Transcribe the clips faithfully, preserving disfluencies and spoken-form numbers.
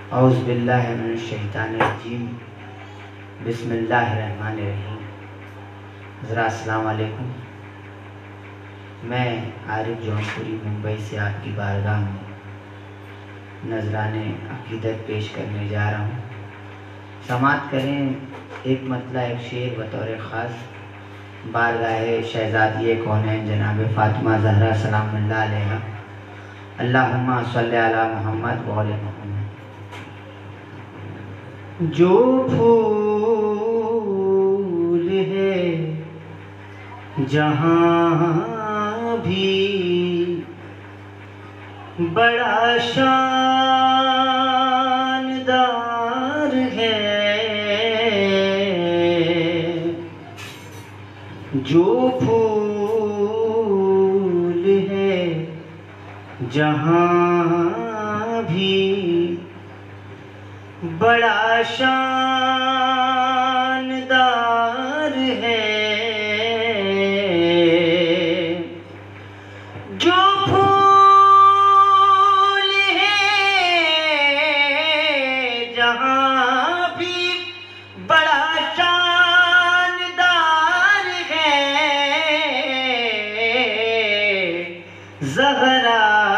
औज़ु बिल्लाहि मिनश शैतानिर रजीम। बिस्मिल्लाहिर्रहमानिर्रहीम। हज़रात अस्सलाम वालेकुम। मैं आरिफ जौनपुरी मुंबई से आपकी बारगाह में नजराने अकीदत पेश करने जा रहा हूँ। समाअत करें एक मतला एक शेर बतौर ख़ास बारगाह शहज़ादी कौनैन जनाब फ़ातिमा ज़हरा सलामुल्लाह अलैहा। अल्लाहुम्मा सल्लि अला मुहम्मद व आले मुहम्मद। जो फूल है जहाँ भी बड़ा शानदार है, जो फूल है जहाँ भी बड़ा शानदार है, जो फूल है जहाँ भी बड़ा शानदार है, ज़हरा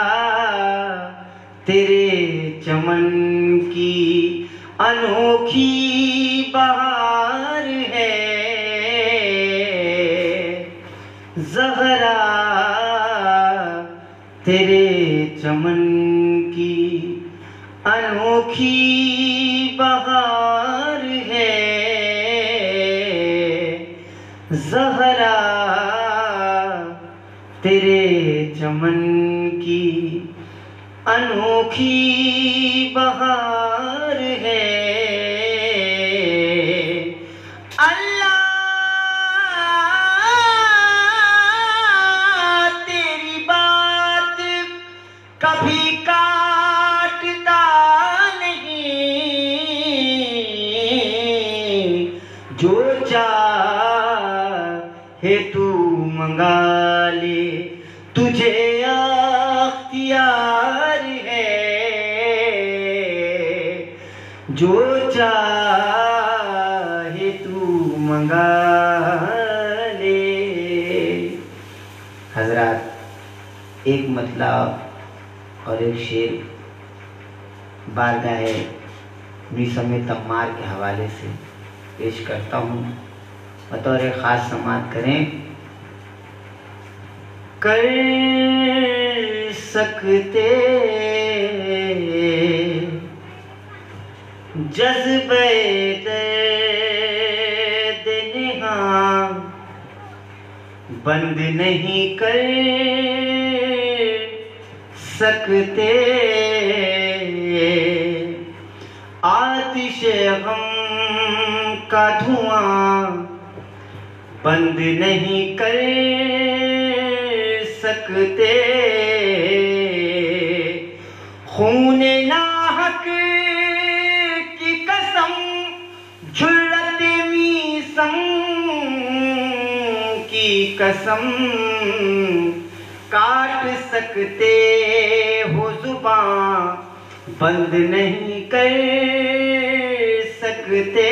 तेरे चमन की अनोखी बहार है, ज़हरा तेरे चमन की अनोखी बहार है, ज़हरा तेरे चमन की अनोखी बहार है। अल्लाह तेरी बात कभी काटता नहीं, जो चाहे तू मंगा ले, तुझे अख्तियार है, जो चाहे तू मंगा ले। हजरात एक मतला और एक शेर बारगाह मीसम तम्मार के हवाले से पेश करता हूँ, बतौर ख़ास समाअत करें। कर सकते जज्बे दर्द निहाँ बंद नहीं कर सकते, आतिशे गम का धुआं बंद नहीं कर सकते, खूने नाहक की कसम झुर्रते मीसम की कसम काट सकते हो, जुबां बंद नहीं कर सकते,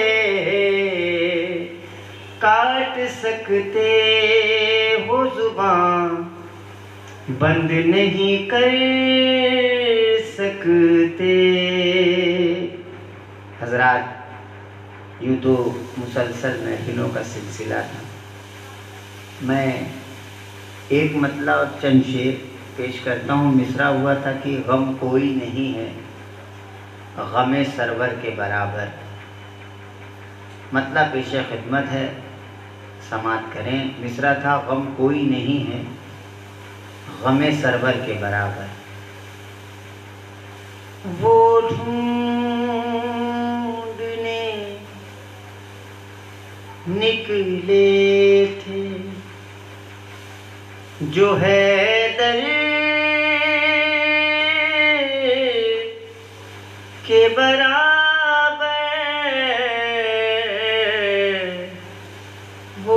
काट सकते हो, जुबां बंद नहीं कर सकते। हजरात यूँ तो मुसलसल महफिलों का सिलसिला था। मैं एक मतला और चंद शेर पेश करता हूँ। मिसरा हुआ था कि गम कोई नहीं है गमे सरवर के बराबर। मतला पेश खिदमत है, समाअत करें। मिसरा था गम कोई नहीं है गमे सरवर के बराबर, वो ढूंढने निकले थे जो हैदर के बराबर, वो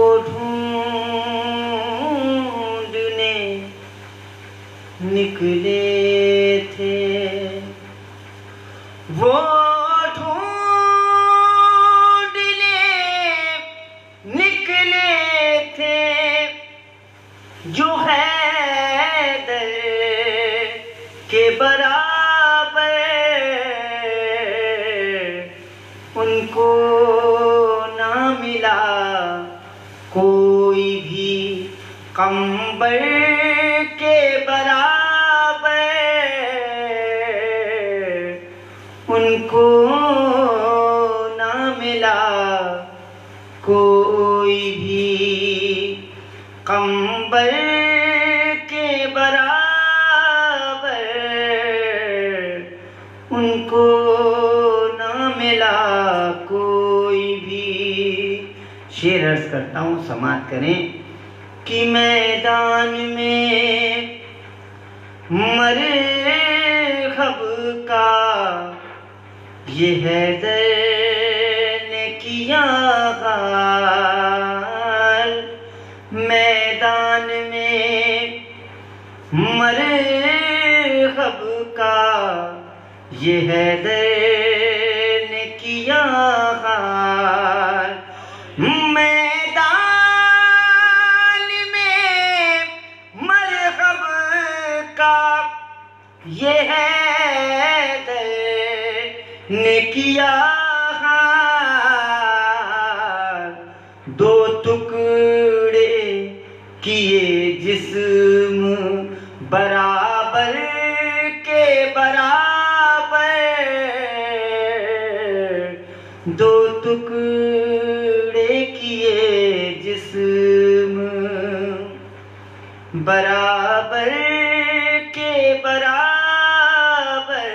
ढूंढने निकले थे वो ढूंढने निकले थे जो हैदर के बराबर, उनको ना मिला कोई भी कंबर के बराबर, उनको ना मिला कोई भी कंबर के बराबर, उनको ना मिला कोई भी। शेर अर्ज करता हूँ, समाप्त करें कि मैदान में मरहब का ये हैदर ने किया हाल, मैदान में मरहब का ये हैदर ने किया हाल, मैदान में मरहब का ये हैदर ने किया हाल, दो टुकड़े किए जिस्म बराबर के बराबर, दो टुकड़े किए जिस्म बराबर के बराबर।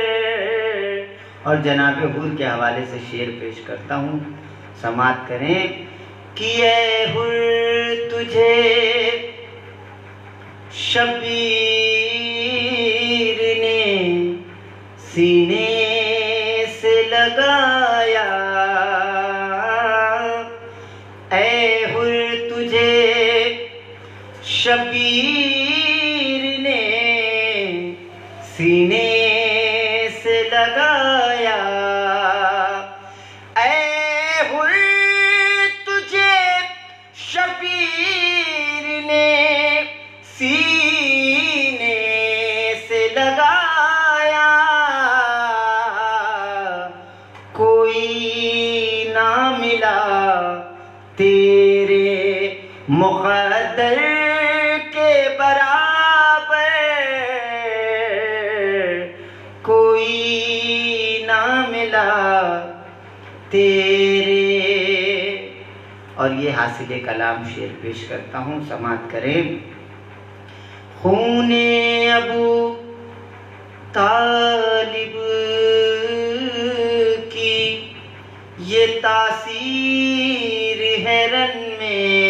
और जनाब हुर के हवाले से शेर पेश करता हूँ, समाप्त करें कि ऐ हुर तुझे शबीर ने सीने से लगाया, ऐ हुर तुझे शबीर ने सीने से लगाया, ऐ हुर तुझे शबीर ने सीने से लगाया, कोई ना मिला तेरे मुक़द्दर के बराबर, कोई ना मिला तेरे। और ये हासिल कलाम शेर पेश करता हूँ, समाप्त करें। खूने अबू तालिब की ये तासीर है रन में,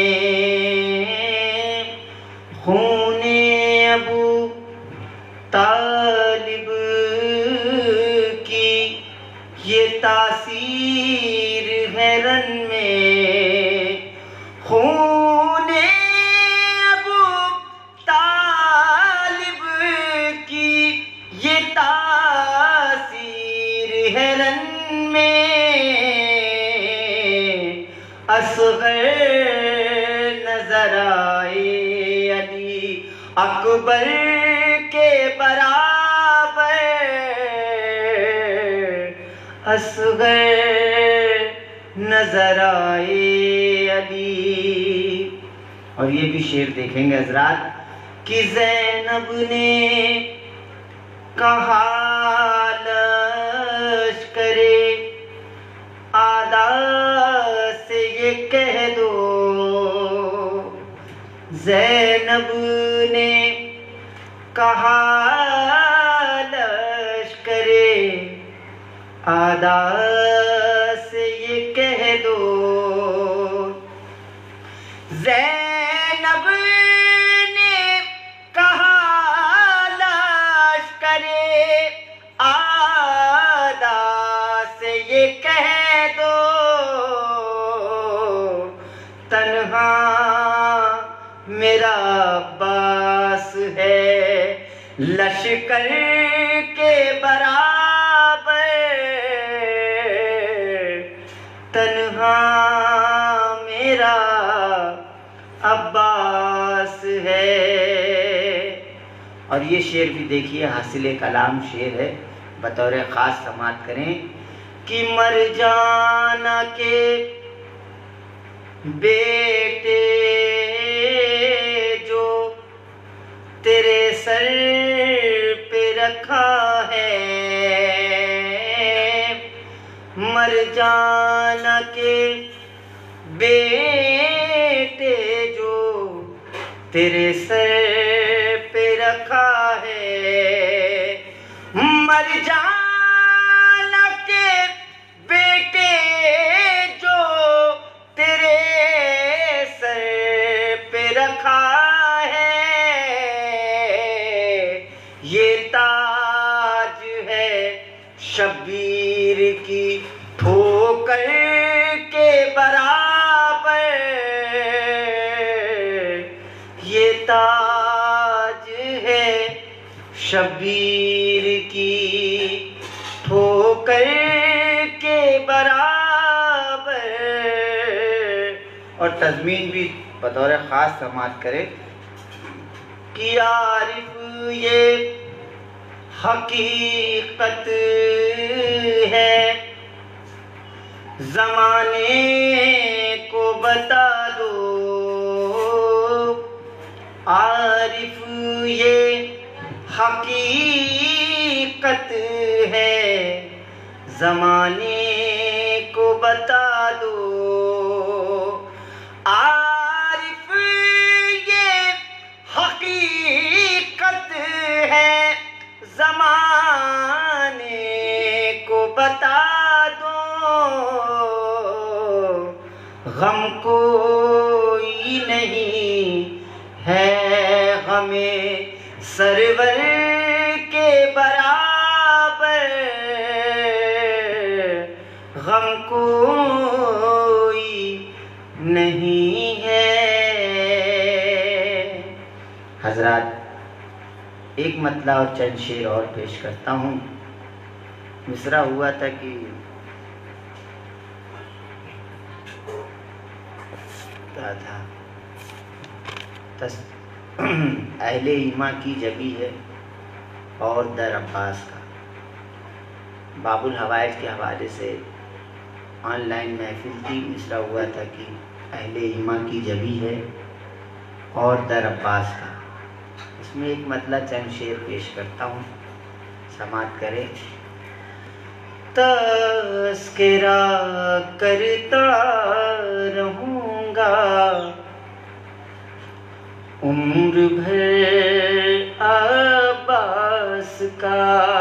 खूने अबू तालिब की ये तासीर है रन में, खूने अबू तालिब की ये तासीर है रन में, असग़र नजर आए अली अकबर के बराबर, असग़र नजर आए अली। और ये भी शेर देखेंगे हजरात कि ज़ैनब ने कहा लश्करे आदा से ये कह दो, ज़ैनब ने कहा लश्करे आदा से ये कह दो, ज़ैनब ने कहा लश्करे आदा से ये कह दो, तन्हा मेरा अब्बास है लश्कर के बराबर, ये शेर भी देखिए, हासिल कलाम शेर है, बतौर ख़ास समात करें कि मरजाना के बेटे जो तेरे सर पे रखा है, मरजाना के बेटे जो तेरे सर पे रखा है, मरजाना के बेटे जो तेरे सर पे रखा है, ये ताज है शब्बीर की ठोकर के बराबर, ये ताज है शब्बीर की ठोकर के बराबर। और तज़मीन भी बतौर ख़ास समात करे कि आरिफ ये हकीकत है, ज़माने को बता दो, आरिफ ये हकीकत है, ज़माने को बता दो, आरिफ ये हकीकत है, ज़माने को बता दो, गम कोई नहीं है हमें सरवर के बराबर, गम कोई नहीं है। हजरात, एक मतला और चंद शेर और पेश करता हूँ। मिसरा हुआ था कि क्या था, अहले ईमा की जबी है और दर अब्बास का। बाबुल हवाइज के हवाले से ऑनलाइन महफिल थी। मिसरा हुआ था कि अहले ईमा की जबी है और दर अब्बास का। इसमें एक मतलब चंद शेर पेश करता हूँ, समात करें। तस्करा करता रहूँगा उम्र भर अब्बास का,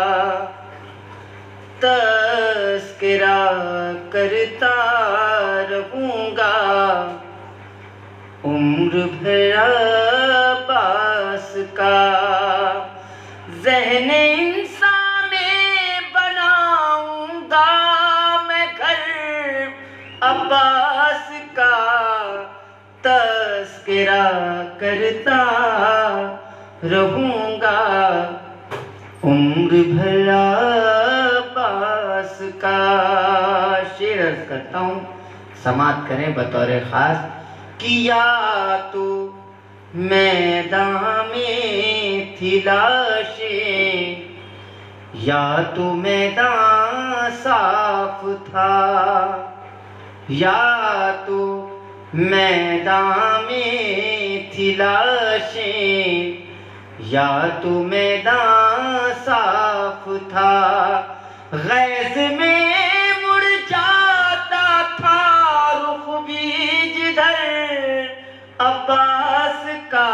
तस्करा करता रहूँगा उम्र भर अब्बास का, ज़हन इंसान में बनाऊँगा मैं घर अब्बास का, तस्करा करता रहूँगा उम्र भर अब्बास का। शेर अर्ज़ करता हूँ, समात करें बतौर ख़ास कि या तो मैदान में थी लाशें, या तो मैदान साफ था, या तो मैदान में थी लाशें, या तो मैदान साफ था, गैज़ में मुरझाता था रुख भी जिधर अब्बास का,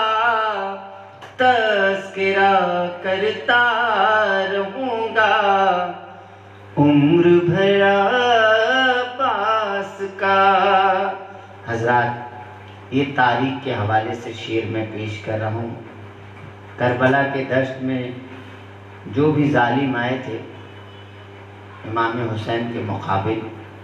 तज़किरा करता रहूँगा उम्र भर अब्बास का। हज़रात, ये तारीख के हवाले से शेर मैं पेश कर रहा हूँ। करबला के दश्त में जो भी जालिम आए थे इमाम हुसैन के मुकाबिल,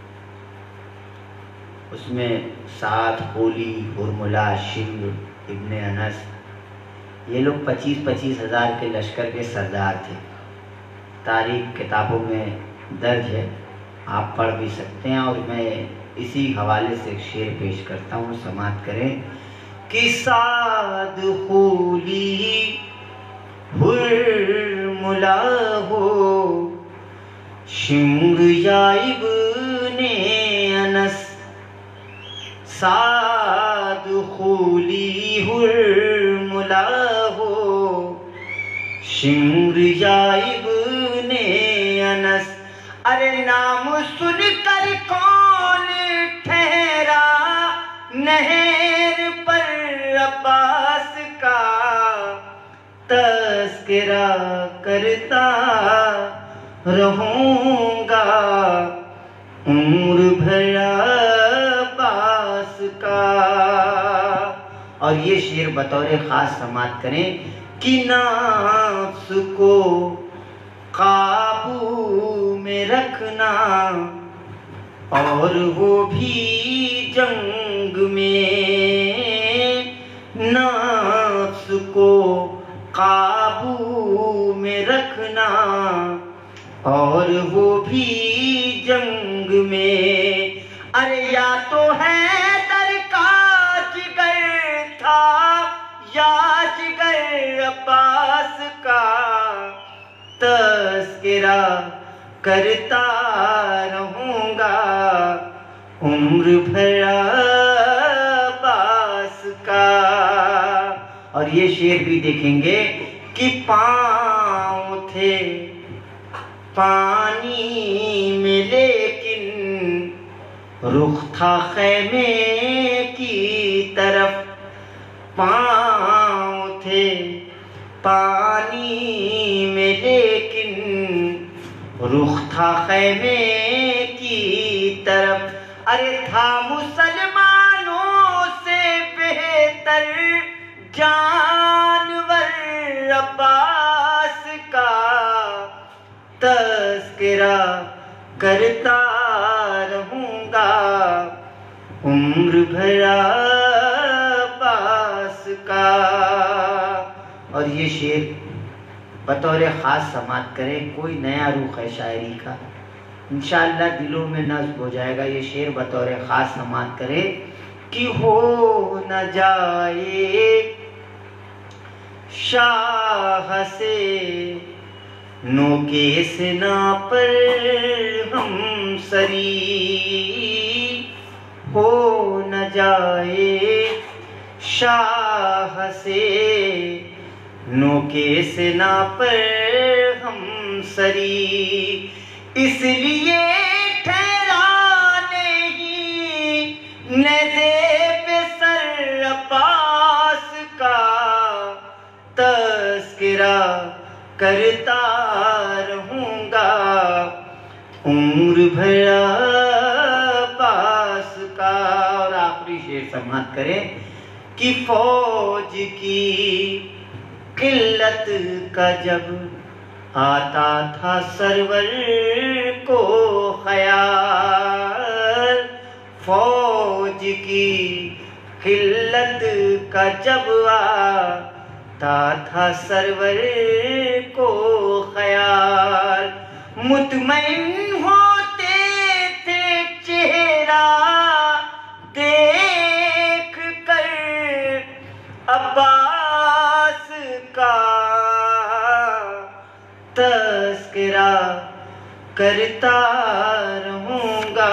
उसमें साद, होली, हुरमुला, शिंग, इब्ने अनस, ये लोग पच्चीस पच्चीस हज़ार के लश्कर के सरदार थे। तारीख किताबों में दर्ज है, आप पढ़ भी सकते हैं। और मैं इसी हवाले से एक शेर पेश करता हूँ, समात करें कि साद, होली, हुर्मुला हो, शिम्र या इब्ने अनस, साद खूली हुर्मुला हो, शिम्र या इब्ने अनस। अरे नाम सुनकर कौन ठहरा नहर पर अब्बास का, तस्करा करता रहूंगा उम्र भर अब्बास का। और ये शेर बतौर खास समात करें कि नफ्स को काबू में रखना, और वो भी जंग में, नफ्स को काबू में रखना, और वो भी जंग में। अरे या तो है दर का जिगर था, या जिगर अब्बास का, तस्करा करता रहूंगा उम्र भर अब्बास का। और ये शेर भी देखेंगे कि पाँव थे पानी में लेकिन रुख था खैमे की तरफ, पाँव थे पानी में लेकिन रुख था खैमे की तरफ। अरे था मुसलमानों से बेहतर जानवर अब्बास का, तस्करा करता रहूंगा उम्र भर अब्बास का। और ये शेर बतौर ख़ास समात करें, कोई नया रुख है शायरी का, इंशाअल्लाह दिलों में नस्ब हो जाएगा। ये शेर बतौर ख़ास समात करें कि हो न जाए शाह से नोके सिना पर हम सरी, हो न जाए शाह से नोके सिना पर हम सरी, इसलिए ठहरा नहीं नज़े पे सर अब्बास का, तस्करा करता रहूंगा उम्र भर अब्बास का। और आखिरी शेर समात करें कि फौज की किल्लत का जब आता था सरवर को ख्याल, फौज की किल्लत का जब आता था सरवर को ख्याल, मुतमईन होते थे चेहरा देख कर अब्बास का, तस्करा करता रहूंगा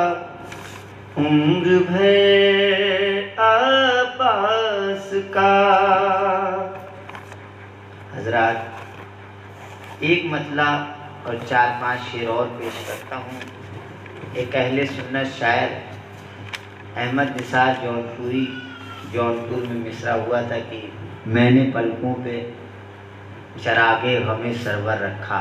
उम्र भर अब्बास का। हजरात, एक मतला और चार पांच शेर और पेश करता हूँ। एक अहले सुन्नत शायर अहमद निसार जौनपुरी जौनपुर में मिसरा हुआ था कि मैंने पलकों पे चरागे गमे सरवर रखा।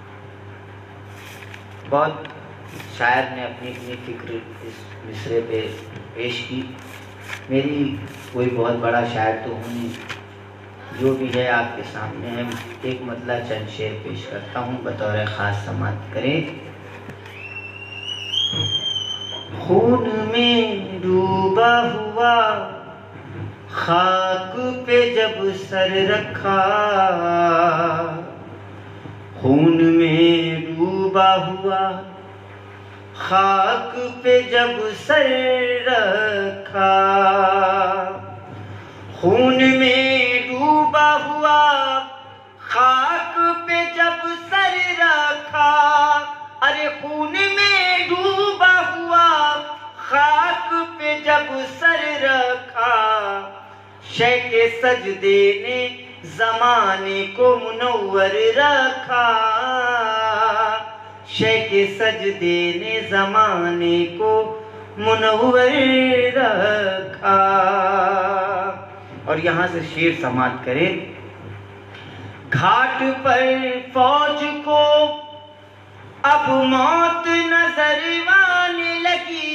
बहुत शायर ने अपनी अपनी फिक्र इस मिसरे पे पेश की। मेरी कोई बहुत बड़ा शायर तो हूँ नहीं, जो भी है आपके सामने है। एक मतला चंद शेर पेश करता हूँ, बतौर ख़ास समात करें। खून में डूबा हुआ खाक पे जब सर रखा, खून में डूबा हुआ खाक पे जब सर रखा, खून में डूबा हुआ खाक पे जब सर रखा, अरे खून में डूबा हुआ, खाक पे जब सर रखा, शैके सजदे ने ज़माने को मुनव्वर रखा, शैके सजदे ने ज़माने को मुनव्वर रखा। और यहाँ से शेर समाप्त करें। घाट पर फौज को अब मौत नजर आने लगी,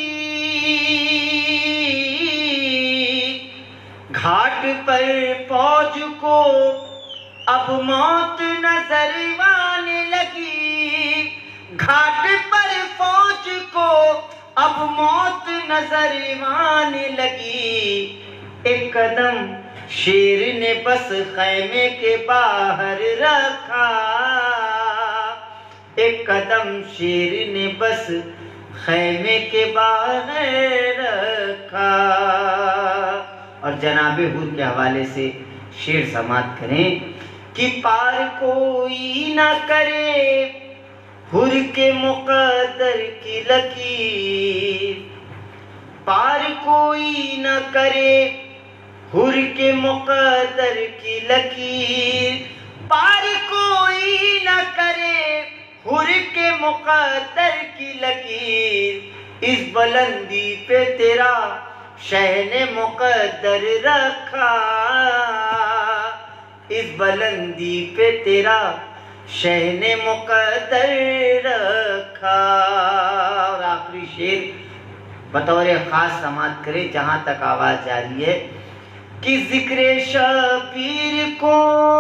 घाट पर फौज को अब मौत नजर आने लगी, घाट पर फौज को अब मौत नजर आने लगी। एक कदम शेर ने बस खैमे के बाहर रखा, एक कदम शेर ने बस खैमे के बाहर रखा। और जनाबे हुर के हवाले से शेर समाप्त करें कि पार कोई ना करे हुर के मुक़द्दर की लकीर, पार कोई न करे हुर के मुक़द्दर की लकीर, पार कोई न करे हुर के मुक़द्दर की लकीर। इस बुलंदी पे तेरा शहने मुक़द्दर रखा, इस बुलंदी पे तेरा शहने मुक़द्दर रखा। और आखिरी शेर बतौर ख़ास समाप्त करे जहाँ तक आवाज़ जा रही है कि ज़िक्र शबीर को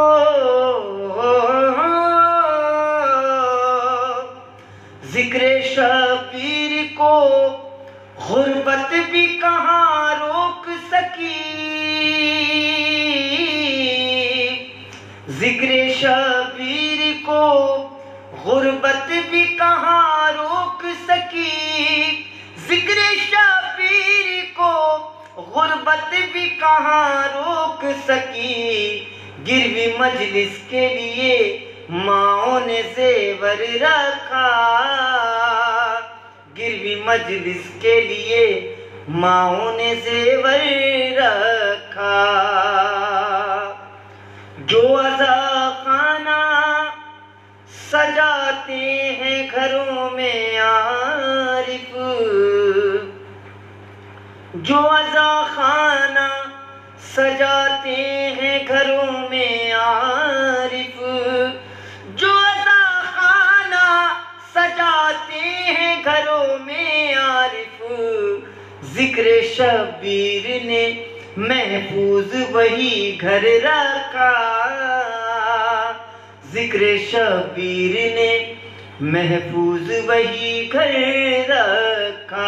ज़िक्र शबीर को गुर्बत भी कहाँ रोक सकी, ज़िक्र शबीर को गुर्बत भी कहाँ रोक सकी, ज़िक्र शबीर को गुर्बत भी कहाँ रोक सकी। गिरवी मजलिस के लिए माओ ने जेवर रखा, गिरवी मजलिस के लिए माओ ने जेवर रखा। जो अज़ा खाना सजाते हैं घरों में आरिफ, जो अज़ा खाना सजाते हैं घरों में आरिफ, जो अज़ा खाना सजाते हैं घरों में आरिफ। ज़िक्र शबीर ने महफूज वही घर रखा, ज़िक्र शबीर ने महफूज वही घर रखा।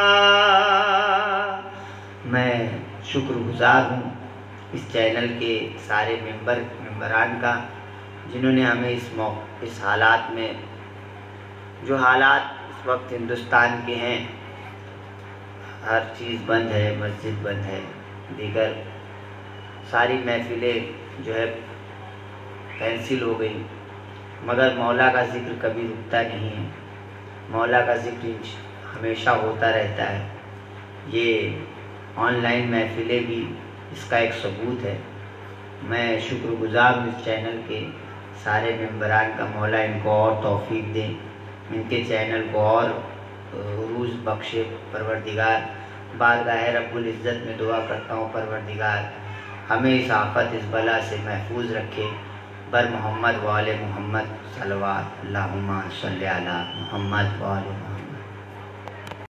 मैं शुक्रगुजार हूँ इस चैनल के सारे मेंबर मेंबरान का, जिन्होंने हमें इस मौके इस हालात में, जो हालात इस वक्त हिंदुस्तान के हैं, हर चीज़ बंद है, मस्जिद बंद है, दीगर सारी महफिलें जो है कैंसिल हो गई, मगर मौला का ज़िक्र कभी रुकता नहीं है, मौला का ज़िक्र हमेशा होता रहता है। ये ऑनलाइन महफिलें भी इसका एक सबूत है। मैं शुक्रगुजार हूँ इस चैनल के सारे मेंबरान का, मौला इनको और तौफीक दें, इनके चैनल को और रूज़ बख्शे परवरदिगार। बारगाह रब्बुल इज़्ज़त में दुआ करता हूँ परवरदिगार हमें इस आफत इस बला से महफूज रखे। बर मोहम्मद व आले मोहम्मद सल्लल्लाहु अलैहि वसल्लम, मोहम्मद व आले मोहम्मद।